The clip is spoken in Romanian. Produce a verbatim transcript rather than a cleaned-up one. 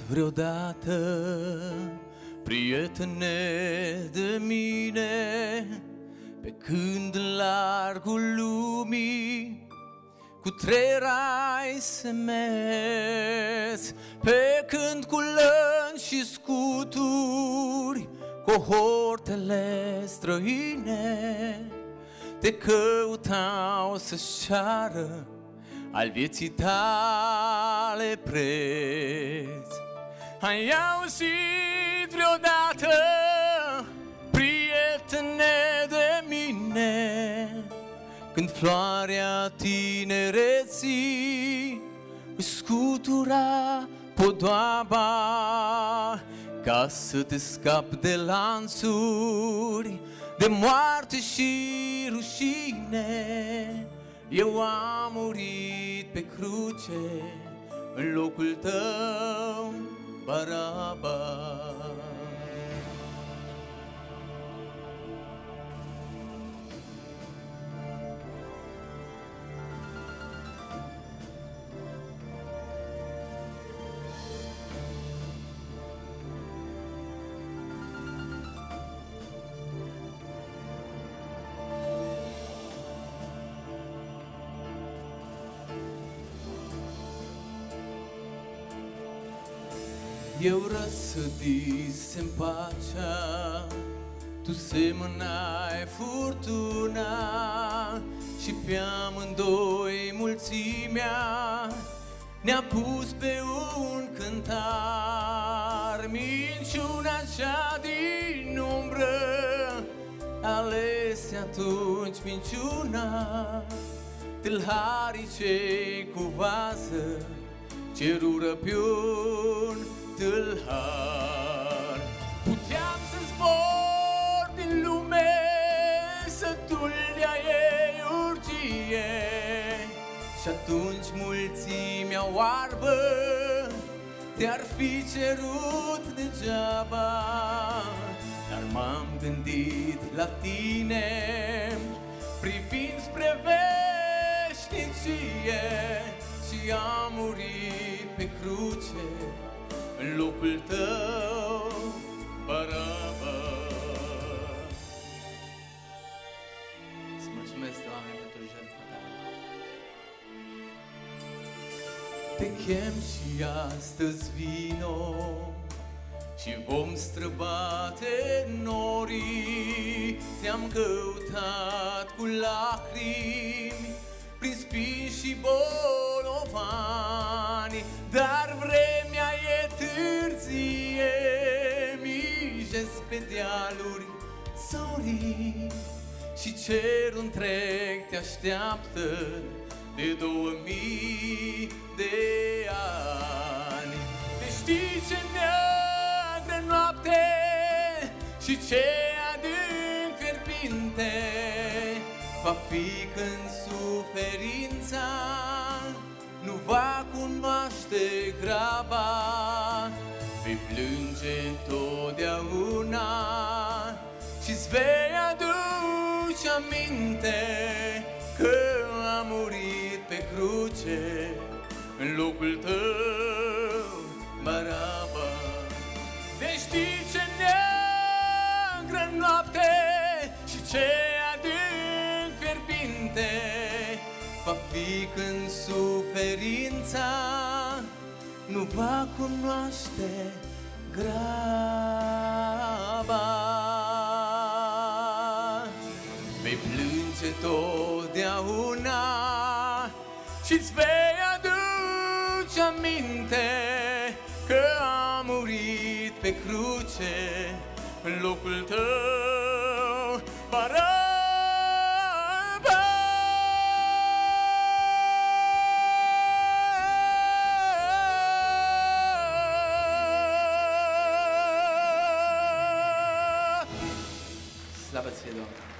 vreodată, prietene de mine, pe când în largul lumii cu trerai să mergi, pe când cu lăni și scuturi, cohortele străine te căutau să-și ceară al vieții tale preț. Ai auzit vreodată, prietene de mine, când floarea tinereții își scutura podoaba ca să te scapi de lanțuri, de moarte și rușine? Eu am murit pe cruce în locul tău, Baraba. Eu răsădisem pacea, tu semănai furtuna, și pe amândoi mulțimea ne-a pus pe un cântar. Minciuna cea din umbră alese atunci minciuna, tâlharii cei cu vază cerură pe un tâlhar. Puteam să zbor din lume, să tulea ei urgie, și atunci mulțimea oarbă te-ar fi cerut degeaba. Dar m-am gândit la tine, privind spre veșnicie, și am murit pe cruce în locul tău, Baraba. Îți mulțumesc, Doamne, pentru jertfa ta. Te chem și astăzi vino și vom străbate norii. Te-am căutat cu lacrimi prin spini și bolovani, dar vremea e târzie, mijesc pe dealuri zorii, și cerul întreg te așteaptă de două mii de ani. Te știi ce neagră noapte și ce adânc fierbinte va fi când suferința nu va cunoaște graba. Vei plânge întotdeauna și-ți vei aduce aminte că a murit pe cruce în locul tău, Baraba. Deci știi ce neagră noapte și ce adânc fierbinte va fi când suferința nu va cunoaște graba. Vei plânge totdeauna și-ți vei aduce aminte că a murit pe cruce în locul tău, Baraba. Slavă ție, Doamne!